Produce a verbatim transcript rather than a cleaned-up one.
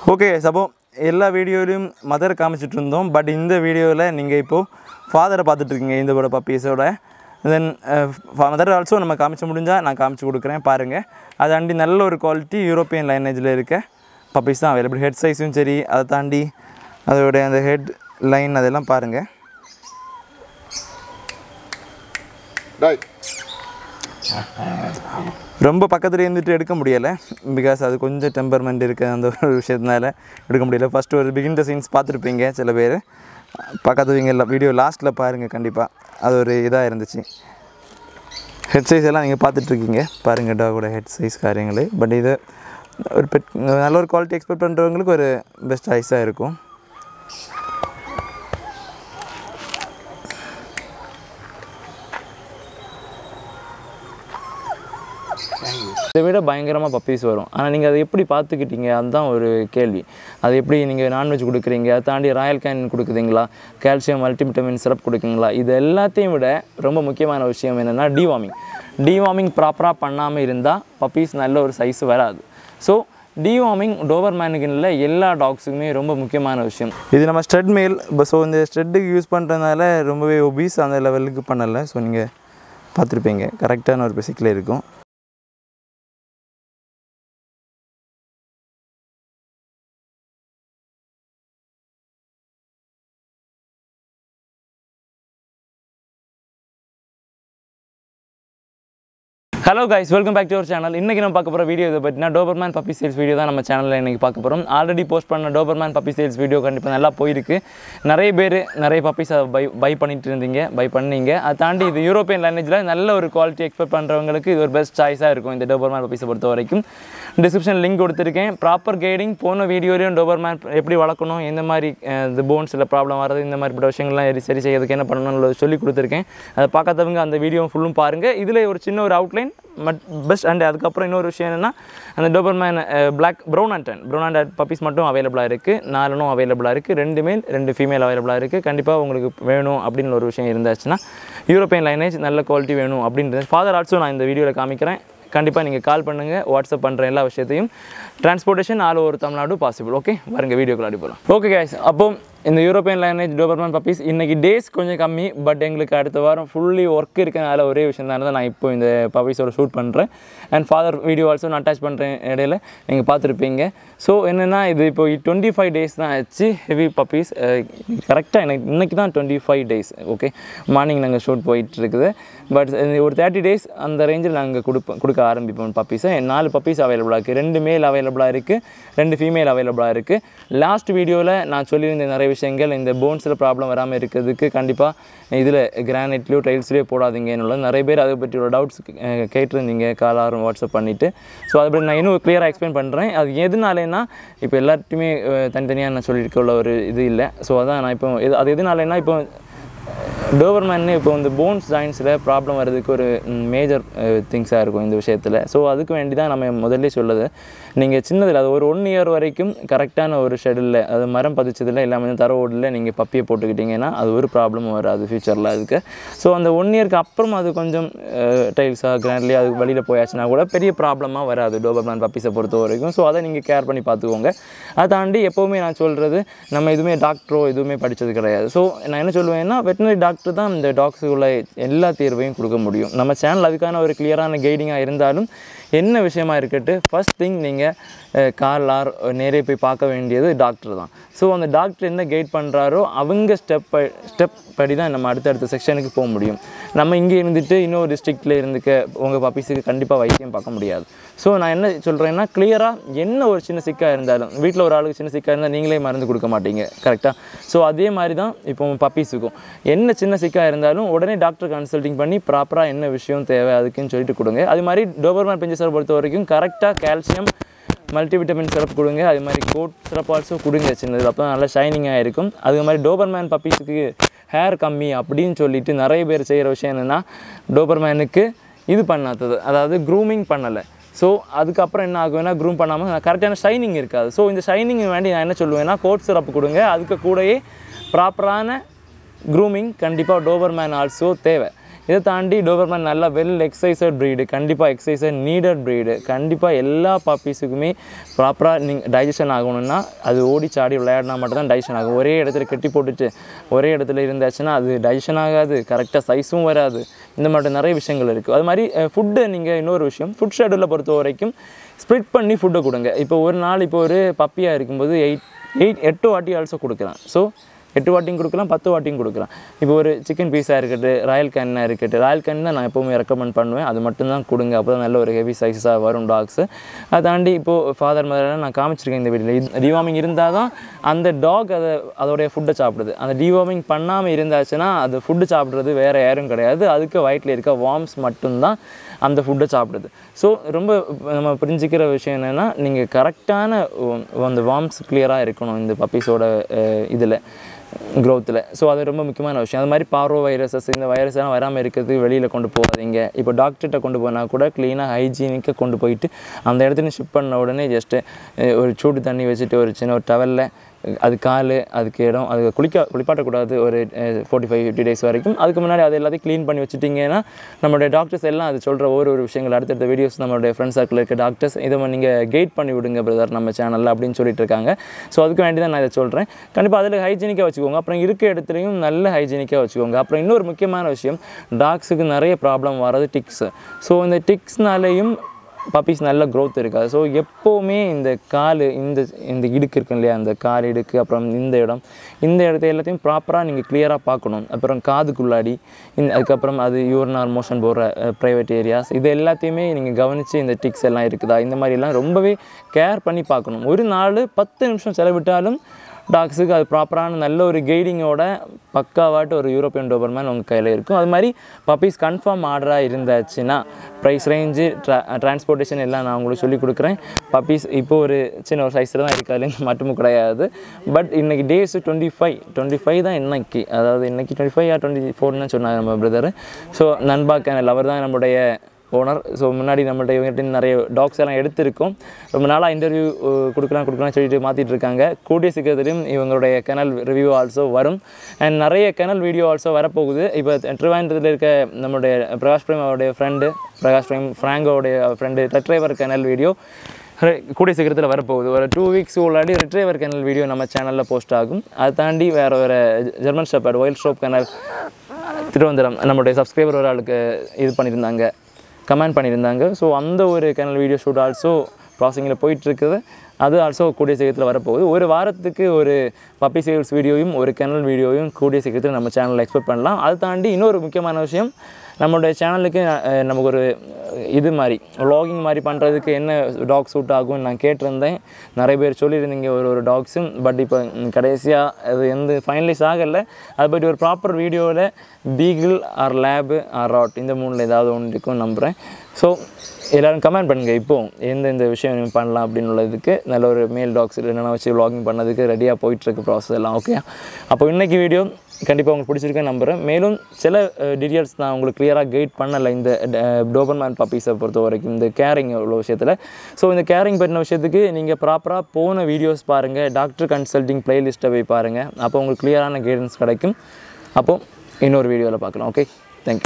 Okay சப்போ எல்லா வீடியோலையும் mother காமிச்சிட்டு இருந்தோம். பட் இந்த வீடியோவில் நீங்கள் இப்போது ஃபாதரை பார்த்துட்ருக்கீங்க இந்த பப்பீஸோட. தென் மதர் ஆல்சோ நம்ம காமிச்ச முடிஞ்சால் நான் காமிச்சு கொடுக்குறேன் பாருங்கள். அதாண்டி நல்ல ஒரு குவாலிட்டி யூரோப்பியன் லைனேஜில் இருக்க பப்பீஸ் தான் அவைலபிள். ஹெட் சைஸும் சரி, அதை தாண்டி அதோடைய அந்த ஹெட் லைன் அதெல்லாம் பாருங்கள். ரொம்ப பக்கத்தில் இருந்துட்டு எடுக்க முடியலை, பிகாஸ் அது கொஞ்சம் டெம்பர்மெண்ட் இருக்குது அந்த ஒரு விஷயத்தினால எடுக்க முடியல. ஃபஸ்ட்டு ஒரு பிகின்டர் சீன்ஸ் பார்த்துருப்பீங்க சில பேர், பக்கத்துவீங்க இல்லை வீடியோ லாஸ்ட்டில் பாருங்கள். கண்டிப்பாக அது ஒரு இதாக இருந்துச்சு. ஹெட் சைஸ் எல்லாம் நீங்கள் பார்த்துட்ருக்கீங்க பாருங்கள், டாகோட ஹெட் சைஸ் காரியங்களே. பட் இது ஒரு பெட் நல்ல ஒரு குவாலிட்டி எக்ஸ்பெக்ட் பண்ணுறவங்களுக்கு ஒரு பெஸ்ட் சாய்ஸாக இருக்கும். இதை விட பயங்கரமாக பப்பீஸ் வரும். ஆனால் நீங்கள் அதை எப்படி பார்த்துக்கிட்டீங்க அதுதான் ஒரு கேள்வி. அது எப்படி நீங்கள் நான்வெஜ் கொடுக்குறீங்க, அதை தாண்டி ராயல் கேன் கொடுக்குறீங்களா, கால்சியம் மல்டிவிட்டமின் சிரப் கொடுக்குறீங்களா, இது எல்லாத்தையும் விட ரொம்ப முக்கியமான விஷயம் என்னென்னா டிவார்மிங். டிவார்மிங் ப்ராப்பராக பண்ணாமல் இருந்தால் பப்பீஸ் நல்ல ஒரு சைஸ் வராது. ஸோ டிவார்மிங் டோபர்மேனுக்கு இல்லை, எல்லா டாக்ஸுக்குமே ரொம்ப முக்கியமான விஷயம். இது நம்ம ஸ்ட்ரெட் மேல். ஸோ இந்த ஸ்ட்ரெட்டுக்கு யூஸ் பண்ணுறதுனால ரொம்பவே ஒபீஸ் அந்த லெவலுக்கு பண்ணலை. ஸோ நீங்கள் பார்த்துருப்பீங்க கரெக்டான ஒரு பெசிக்கில் இருக்கும். Hello guys, welcome back to our channel. இன்றைக்கி நம்ம பார்க்க போகிற வீடியோ இதை பற்றினா டோபர்மேன் பப்பி சேல்ஸ் வீடியோ தான் நம்ம சேனலில் இன்றைக்கி பார்க்க போகிறோம். ஆல்ரெடி போஸ்ட் பண்ண டோபர்மேன் பப்பி சேல்ஸ் வீடியோ கண்டிப்பாக நல்லா போயிருக்கு. நிறைய பேர் நிறைய பப்பீஸை பை பை பண்ணிட்டு இருந்தீங்க, பை பண்ணீங்க. அதை தாண்டி இது யூரோப்பியன் லாங்குவேஜில் நல்ல ஒரு குவாலிட்டி எக்ஸ்பெக்ட் பண்ணுறவங்களுக்கு இது ஒரு பெஸ்ட் சாய்ஸாக இருக்கும். இந்த டோபர்மேன் பப்பீஸை பொறுத்த வரைக்கும் டிஸ்கிரிப்ஷன் லிங்க் கொடுத்துருக்கேன். ப்ராப்பர் கைடிங் போன வீடியோலையும் டோபர்மேன் எப்படி வளர்க்கணும், எந்த மாதிரி இந்த போன்ஸில் ப்ராப்ளம் வர்றது, இந்த மாதிரி விஷயங்கள்லாம் சரி செய்யறதுக்கு என்ன பண்ணணும்னு சொல்லி கொடுத்துருக்கேன். அதை பார்க்காதவங்க அந்த வீடியோ ஃபுல்லும் பாருங்கள். இதில் ஒரு சின்ன ஒரு அவுட்லைன் பட் பெஸ்ட். அண்ட் அதுக்கப்புறம் இன்னொரு விஷயம் என்னென்னா, அந்த Doberman black brown and tan brown and puppies மட்டும் அவைலபிளாக இருக்குது. நாலுனும் அவைலபிளாக இருக்குது. ரெண்டு மேல் ரெண்டு ஃபீமேல் அவைலபிளாக இருக்குது. கண்டிப்பாக உங்களுக்கு வேணும் அப்படின்னு ஒரு விஷயம் இருந்தாச்சுன்னா, யூரோப்பியன் லைனேஜ் நல்ல குவாலிட்டி வேணும் அப்படின்றது ஃபாதர் ஆல்சோ நான் இந்த வீடியோவில் காமிக்கிறேன். கண்டிப்பாக நீங்கள் கால் பண்ணுங்கள், வாட்ஸ்அப் பண்ணுற எல்லா விஷயத்தையும். Transportation all over Tamil Nadu possible. Okay, வருங்க வீடியோக்குள்ள அடி போகலாம். ஓகே கைஸ், அப்போ இந்த யூரோப்பியன் லைனேஜ் டோபர்மேன் பப்பீஸ் இன்றைக்கி டேஸ் கொஞ்சம் கம்மி. பட் எங்களுக்கு அடுத்த வாரம் ஃபுல்லி ஒர்க் இருக்கனால ஒரே விஷயம் தான் நான் இப்போ இந்த பப்பீஸோட ஷூட் பண்ணுறேன். அண்ட் ஃபாதர் வீடியோ ஆல்சோ நான் அட்டாச் பண்ணுறேன், இடையில நீங்கள் பார்த்துருப்பீங்க. ஸோ என்னென்னா, இது இப்போ டுவெண்ட்டி ஃபைவ் டேஸ் தான் ஆச்சு ஹெவி பப்பீஸ். கரெக்டாக எனக்கு இன்றைக்கி தான் twenty five days. Okay, morning நாங்கள் ஷூட் போயிட்டுருக்குது. பட் ஒரு தேர்ட்டி டேஸ் அந்த ரேஞ்சில் நாங்கள் கொடுப்போம் கொடுக்க ஆரம்பிப்போம் பப்பீஸை. நாலு பப்பீஸ் அவைலபிளாக இருக்குது. ரெண்டு மேல் அவைலபிளாக இருக்குது, ரெண்டு ஃபீமேல் அவைலபிளாக இருக்குது. லாஸ்ட் வீடியோவில் நான் சொல்லியிருந்த நிறைய விஷயங்கள், இந்த போன்ஸில் ப்ராப்ளம் வராமல் இருக்கிறதுக்கு கண்டிப்பாக இதில் கிரானைட்லேயோ டைல்ஸ்லேயோ போடாதீங்கன்னு நிறைய பேர் அதை பற்றி ஒரு டவுட்ஸ் கேட்டிருந்தீங்க காலாரும் வாட்ஸ்அப் பண்ணிவிட்டு. ஸோ அதை பற்றி நான் இன்னும் கிளியராக எக்ஸ்பிளைன் பண்ணுறேன். அது எதுனாலேன்னா, இப்போ எல்லாத்தையுமே தனித்தனியாக நான் சொல்லியிருக்க உள்ள ஒரு இது இல்லை. ஸோ அதான் நான் இப்போ இது அது எதுனாலேன்னா, இப்போ டோபர்மேன்னு இப்போ இந்த போன்ஸ் ஜாயின்ஸில் ப்ராப்ளம் வர்றதுக்கு ஒரு மேஜர் திங்ஸாக இருக்கும் இந்த விஷயத்தில். ஸோ அதுக்கு வேண்டி தான் நம்ம முதல்ல சொல்லுது, நீங்கள் சின்னதில் அது ஒரு ஒன் இயர் வரைக்கும் கரெக்டான ஒரு ஷெடியூலில், அது மரம் பதிச்சதில் எல்லாமே தர ஓடில் நீங்கள் பப்பியை போட்டுக்கிட்டிங்கன்னா அது ஒரு ப்ராப்ளமும் வராது ஃப்யூச்சரில் அதுக்கு. ஸோ அந்த ஒன் இயருக்கு அப்புறம் அது கொஞ்சம் டைல்ஸாக கிராண்ட்லி அது வெளியில் போயாச்சுன்னா கூட பெரிய ப்ராப்ளமாக வராது டோபர்மேன் பப்பீஸை பொறுத்த வரைக்கும். ஸோ அதை நீங்கள் கேர் பண்ணி பார்த்துக்கோங்க. அதை தாண்டி எப்போவுமே நான் சொல்கிறது, நம்ம எதுவுமே டாக்டரோ எதுவுமே படித்தது கிடையாது. ஸோ நான் என்ன சொல்லுவேன்னா, வெட்டினரி டாக்டர் தான் இந்த டாக்ஸுக்குள்ள எல்லா தீர்வையும் கொடுக்க முடியும். நம்ம சேனல் அதுக்கான ஒரு கிளியரான கைடிங்காக இருந்தாலும் என்ன விஷயமா இருக்கட்டு, ஃபஸ்ட் திங் நீங்கள் கால் ஆர் நேரே போய் பார்க்க வேண்டியது டாக்டர் தான். ஸோ அந்த டாக்டர் என்ன கைட் பண்ணுறாரோ அவங்க ஸ்டெப் பை ஸ்டெப் படி தான் நம்ம அடுத்தடுத்த செக்ஷனுக்கு போக முடியும். நம்ம இங்கே இருந்துட்டு இன்னொரு டிஸ்ட்ரிக்டில் இருந்துக்க உங்கள் பப்பீஸுக்கு கண்டிப்பாக வைத்தியம் பார்க்க முடியாது. ஸோ நான் என்ன சொல்கிறேன்னா, கிளியராக என்ன ஒரு சின்ன சிக்காக இருந்தாலும், வீட்டில் ஒரு ஆளுக்கு சின்ன சிக்காக இருந்தால் நீங்களே மருந்து கொடுக்க மாட்டீங்க, கரெக்டாக? ஸோ அதே மாதிரி தான் இப்போ பப்பீஸுக்கும் என்ன சின்ன சிக்காக இருந்தாலும் உடனே டாக்டர் கன்சல்டிங் பண்ணி ப்ராப்பராக என்ன விஷயம் தேவை அதுக்குன்னு சொல்லிட்டு கொடுங்க. அது மாதிரி டோபர்மேன் பிஞ்சஸை பொறுத்த வரைக்கும் கரெக்டாக கால்சியம் மல்டிவிட்டமின் சிரப் கொடுங்க. அது மாதிரி கோட் சிரப் ஆல்சோ கொடுங்க சின்னது, அப்போ நல்லா ஷைனிங்காக இருக்கும். அது மாதிரி டோபர்மேன் பப்பீஸுக்கு ஹேர் கம்மி அப்படின்னு சொல்லிட்டு நிறைய பேர் செய்கிற விஷயம் என்னென்னா, டோபர்மேனுக்கு இது பண்ணாதது, அதாவது க்ரூமிங் பண்ணலை. ஸோ அதுக்கப்புறம் என்ன ஆகுதுன்னா, க்ரூம் பண்ணாமல் கரெக்டான ஷைனிங் இருக்காது. ஸோ இந்த ஷைனிங் வேண்டி நான் என்ன சொல்லுவேன்னா, கோட் சிரப் கொடுங்க. அதுக்கு கூடயே ப்ராப்பரான க்ரூமிங் கண்டிப்பாக டோபர்மேன் ஆல்சோ தேவை. இதை தாண்டி டோபர்மேன் நல்லா வெல் எக்ஸசைசட் ப்ரீடு, கண்டிப்பாக எக்ஸசைசட் நீடட் ப்ரீடு. கண்டிப்பாக எல்லா பப்பீஸுக்குமே ப்ராப்பராக நீங்கள் டைஜஷன் ஆகணும்னா அது ஓடி சாடி விளையாடினா மட்டும் தான் டைஜஷன் ஆகும். ஒரே இடத்துல கட்டி போட்டுட்டு ஒரே இடத்துல இருந்தாச்சுன்னா அது டைஜஷன் ஆகாது, கரெக்டாக சைஸும் வராது. இந்த மாதிரி நிறைய விஷயங்கள் இருக்குது. அது மாதிரி ஃபுட்டு நீங்கள் இன்னொரு விஷயம், ஃபுட் ஷெடியூலில் பொறுத்த வரைக்கும் ஸ்ப்ளிட் பண்ணி ஃபுட்டை கொடுங்க. இப்போ ஒரு நாள் இப்போ ஒரு பப்பியாக இருக்கும்போது எயிட் எயிட் எட்டு வாட்டி ஆல்சோ கொடுக்கலாம். ஸோ எட்டு வாட்டியும் கொடுக்கலாம், பத்து வாட்டியும் கொடுக்கலாம். இப்போ ஒரு சிக்கன் பீஸாக இருக்கட்டும், ராயல் கேன்னாக இருக்கட்டும், ராயல் கேன் தான் நான் எப்போவுமே ரெக்கமெண்ட் பண்ணுவேன். அது மட்டும்தான் கொடுங்க, அப்போ தான் நல்ல ஒரு ஹெவி சைஸாக வரும் டாக்ஸு. அதை தாண்டி இப்போது ஃபாதர் மதரெலாம் நான் காமிச்சிருக்கேன் இந்த வீடியோவில். டிவார்மிங் இருந்தால் தான் அந்த டாக் அதை அதோடைய ஃபுட்டை சாப்பிடுது. அந்த டிவார்மிங் பண்ணாமல் இருந்தாச்சுன்னா அது ஃபுட்டு சாப்பிட்றது வேறு யாரும் கிடையாது, அதுக்கு வயிற்றில் இருக்க வார்ம்ஸ் மட்டும்தான் அந்த ஃபுட்டை சாப்பிடுது. ஸோ ரொம்ப நம்ம புரிஞ்சிக்கிற விஷயம் என்னென்னா, நீங்கள் கரெக்டான அந்த வார்ம்ஸ் கிளியராக இருக்கணும் இந்த பப்பீஸோட இதில் க்ரோத்தில். ஸோ அது ரொம்ப முக்கியமான விஷயம். அது மாதிரி பார்வோ வைரஸஸ் இந்த வைரஸ் எல்லாம் வராமல் இருக்கிறதுக்கு வெளியில் கொண்டு போகாதீங்க. இப்போ டாக்டர்கிட்ட கொண்டு போனால் கூட க்ளீனாக ஹைஜீனிக்காக கொண்டு போயிட்டு அந்த இடத்துல ஷிஃப்ட் பண்ண உடனே ஜஸ்ட்டு ஒரு சூடு தண்ணி வச்சுட்டு ஒரு சின்ன ஒரு டவலில் அது கால் அதுக்கு இடம் அது குளிக்க குளிப்பாட்டக்கூடாது ஒரு ஃபோர்ட்டி ஃபைவ் ஃபிஃப்டி டேஸ் வரைக்கும். அதுக்கு முன்னாடி அது எல்லாத்தையும் க்ளீன் பண்ணி வச்சுட்டிங்கன்னா நம்மளுடைய டாக்டர்ஸ் எல்லாம் அது சொல்கிற ஒரு ஒரு விஷயங்கள் அடுத்தடுத்த வீடியோஸ் நம்மளுடைய ஃப்ரெண்ட்ஸ் சர்க்கிள் இருக்க டாக்டர்ஸ் இதை நீங்கள் கைட் பண்ணி விடுங்க பிரதர் நம்ம சேனலில் அப்படின்னு சொல்லிட்டு இருக்காங்க. ஸோ அதுக்கு வேண்டி தான் நான் இதை சொல்கிறேன். கண்டிப்பாக அதில் ஹைஜீனிக்காக வச்சுக்கோங்க. அப்புறம் இருக்க இடத்துலையும் நல்ல ஹைஜீனிக்காக வச்சுக்கோங்க. அப்புறம் இன்னொரு முக்கியமான விஷயம், டாக்ஸுக்கு நிறைய ப்ராப்ளம் வர்றது டிக்ஸு. ஸோ இந்த டிக்ஸ்னாலேயும் பப்பீஸ் நல்ல க்ரோத் இருக்காது. ஸோ எப்போவுமே இந்த கால் இந்த இந்த இடுக்கு இருக்கு இல்லையா, அந்த கால் இடுக்கு அப்புறம் இந்த இடம் இந்த இடத்த எல்லாத்தையும் ப்ராப்பராக நீங்கள் கிளியராக பார்க்கணும். அப்புறம் காதுக்குள்ளாடி இந்த அதுக்கப்புறம் அது யூரினல் மோஷன் போகிற ப்ரைவேட் ஏரியாஸ் இது எல்லாத்தையுமே நீங்கள் கவனித்து இந்த டிக்ஸ் எல்லாம் இருக்குதா இந்த மாதிரிலாம் ரொம்பவே கேர் பண்ணி பார்க்கணும். ஒரு நாள் பத்து நிமிஷம் செலவிட்டாலும் டாக்ஸுக்கு அது ப்ராப்பரான நல்ல ஒரு கைடிங்கோட பக்காவாட்டு ஒரு யூரோப்பியன் டோபர்மேன் உங்கள் கையில் இருக்கும். அது மாதிரி பப்பீஸ் கன்ஃபார்ம் ஆர்டராக இருந்தாச்சுன்னா ப்ரைஸ் ரேஞ்சு ட்ரா ட்ரான்ஸ்போர்ட்டேஷன் எல்லாம் நான் உங்களுக்கு சொல்லிக் கொடுக்குறேன். பப்பீஸ் இப்போது ஒரு சின்ன ஒரு சைஸில் தான் இருக்குது, அதுலேருந்து மட்டும் கிடையாது. பட் இன்றைக்கி days twenty five twenty five தான் இன்னைக்கு, அதாவது இன்றைக்கி டுவெண்ட்டி ஃபைவ் ஆர் டுவெண்ட்டி ஃபோர்னு சொன்னாங்க நம்ம பிரதர். ஸோ நண்பா கேனல் அவர் தான் நம்முடைய ஓனர். ஸோ முன்னாடி நம்மள்ட்ட இவங்ககிட்ட நிறைய டாக்ஸ் எல்லாம் எடுத்திருக்கோம். ரொம்ப நாளாக இன்டர்வியூ கொடுக்கலாம் கொடுக்கலாம் சொல்லிட்டு மாற்றிட்டு இருக்காங்க. கூடிய சீக்கிரத்திலையும் இவங்களுடைய கெனல் ரிவ்யூ ஆல்சோ வரும். அண்ட் நிறைய கெனல் வீடியோ ஆல்சோ வரப்போகுது. இப்போ ட்ரிவாண்டத்தில் இருக்க நம்மளுடைய பிரகாஷ் பிரேம் அவருடைய ஃப்ரெண்டு பிரகாஷ் பிரேம் ஃப்ராங்கோடைய ஃப்ரெண்டு ரெட்ரைவர் கெனல் வீடியோ கூடிய சீக்கிரத்தில் வரப்போகுது. ஒரு டூ வீக்ஸ் உள்ளாடி ரெட்ரைவர் கெனல் வீடியோ நம்ம சேனலில் போஸ்ட் ஆகும். அதை தாண்டி வேறு வேறு German shepherd wild strobe kennel Thiruvananthapuram நம்மளுடைய சப்ஸ்கிரைபர் ஒரு ஆளுக்கு இது பண்ணியிருந்தாங்க, கமெண்ட் பண்ணியிருந்தாங்க. ஸோ அந்த ஒரு கெனல் வீடியோ ஷூட் ஆல்சோ ப்ராசஸிங்கில் போயிட்டுருக்குது. அது ஆல்சோ கூடிய சீக்கிரத்தில் வரப்போகுது. ஒரு வாரத்துக்கு ஒரு பப்பி சேல்ஸ் வீடியோயும் ஒரு கெனல் வீடியோயும் கூடிய சீக்கிரத்தில் நம்ம சேனலில் எக்ஸ்பெக்ட் பண்ணலாம். அது தாண்டி இன்னொரு முக்கியமான விஷயம், நம்மளுடைய சேனலுக்கு நமக்கு ஒரு இது மாதிரி வ்ளாகிங் மாதிரி பண்ணுறதுக்கு என்ன டாக் சூட் ஆகும்னு நான் கேட்டிருந்தேன். நிறைய பேர் சொல்லியிருந்தீங்க ஒரு ஒரு டாக்ஸும். பட் இப்போ கடைசியாக அது எந்த ஃபைனலைஸ் ஆகலை. அதை பற்றி ஒரு ப்ராப்பர் வீடியோவில் beagle or lab or rott இந்த மூணில் ஏதாவது ஒன்று இருக்கும்னு நம்புகிறேன். ஸோ எல்லோரும் கமெண்ட் பண்ணுங்கள் இப்போது எந்த இந்த விஷயம் நீங்கள் பண்ணலாம் அப்படின்னு உள்ளதுக்கு. நல்ல ஒரு மேல் டாக்ஸ் என்னென்ன வச்சு வ்ளாகிங் பண்ணதுக்கு ரெடியாக போயிட்டுருக்கு ப்ராசஸ் எல்லாம். ஓகே, அப்போ இன்றைக்கி வீடியோ கண்டிப்பாக உங்களுக்கு பிடிச்சிருக்கேன் நம்புகிறேன். மேலும் சில டீட்டெயில்ஸ் நான் உங்களுக்கு கிளியராக கைட் பண்ணலை இந்த டோபர்மேன் பப்பீஸை பொறுத்த வரைக்கும் இந்த கேரிங் உள்ள விஷயத்தில். ஸோ இந்த கேரிங் பண்ணின விஷயத்துக்கு நீங்கள் ப்ராப்பராக போன வீடியோஸ் பாருங்கள், டாக்டர் கன்சல்டிங் ப்ளேலிஸ்ட்டை போய் பாருங்கள். அப்போ உங்களுக்கு கிளியரான கைடன்ஸ் கிடைக்கும். அப்போது இன்னொரு வீடியோவில் பார்க்கலாம். ஓகே.